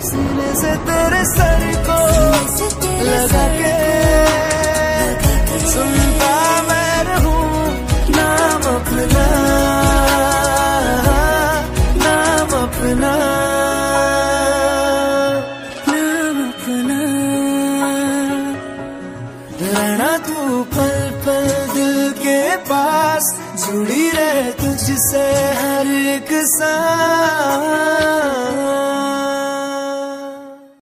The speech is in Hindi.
सीने से तेरे सर को लगा के सुनता मैं रहूं नाम अपना, नाम अपना, नाम अपना। रहना तू पल पल दिल के पास, जुड़ी रहे तुझसे हर एक सांस।